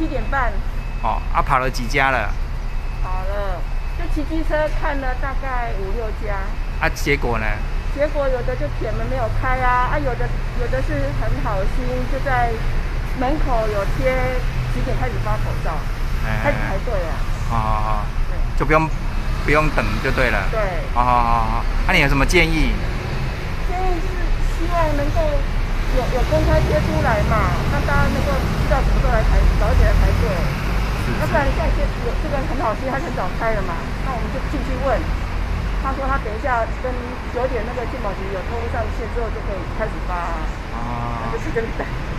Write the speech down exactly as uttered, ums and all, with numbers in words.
七点半。 哦，啊，跑了几家了？ 跑了，就骑机车看了大概五六家。 啊，结果呢？ 结果有的就铁门没有开啊，啊，有的有的是很好心，就在门口有贴几点开始发口罩，哎、开始排队啊。 好好好，对，就不用不用等就对了。 对。 好好好好，那、啊、你有什么建议？ 建议是希望能够有有公开贴出来嘛，让大家能够知道什么时候来排，早一点来排队。要不然现在有这个很好心，他很早开了嘛，那我们就进去问。他说他等一下跟九点那个健保局有通上线之后就可以开始发，啊，那就是这个。